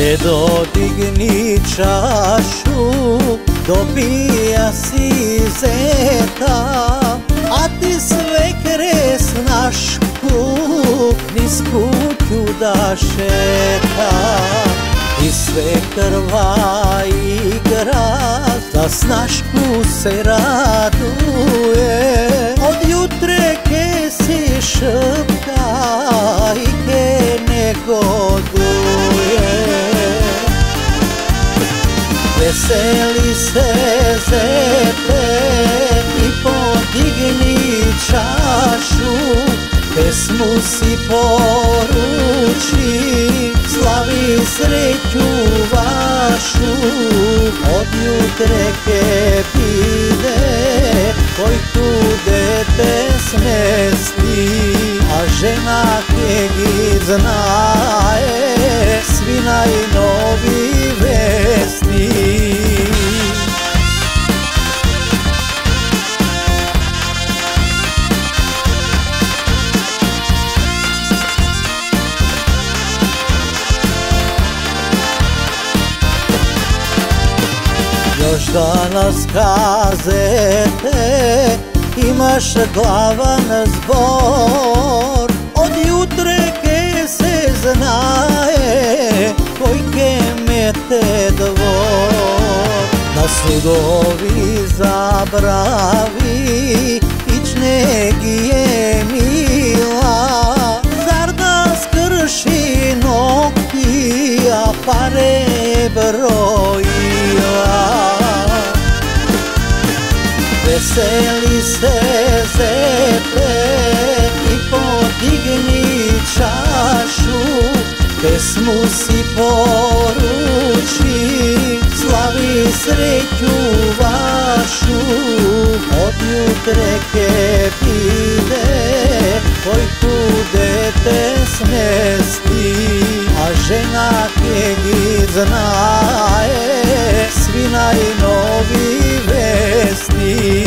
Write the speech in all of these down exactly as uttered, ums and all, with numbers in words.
Dedo, digni čašu, dobija si zeta, a ti sve kres našku niz kuću da šeta. I sve krva igra, za snašku se raduje, od jutre ke si špka i ke negoduje. Veseli se zete i podigni čašu, pesmu si poruči, slavi sreću vašu. Od jutre ke pide, koji tu dete smesti, a žena ke gi znaje, svi najnovi vesni. Još danas kazete, imaš glavan zbor, od jutre ke se znaje, koji ke mete dvor. Na sudovi zabravi, ične gi je mila, zar da skrši nokti, a pare brojila. Veseli se zete i podigni čašu, pesmu si poruči, slavi sreću vašu. Od jutre ke pide, koji tu dete smesti, a žena ke gi znaje, svi najnovi vesni.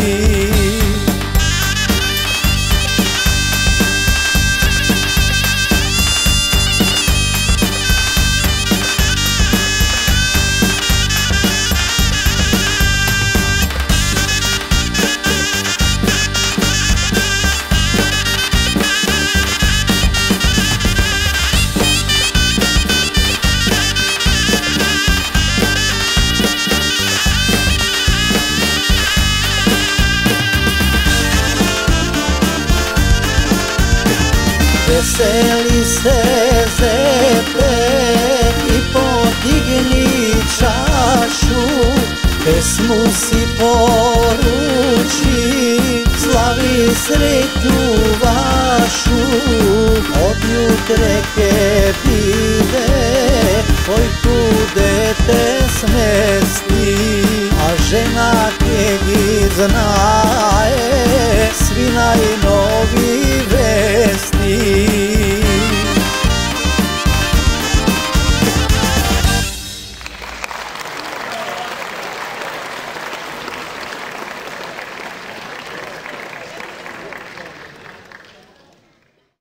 Veseli se zete i podigni čašu, pesmu si poruči, slavi sreću vašu. Od jutre ke pide, koji tu dete smesti, a žena ke gi znaje, svi najnovi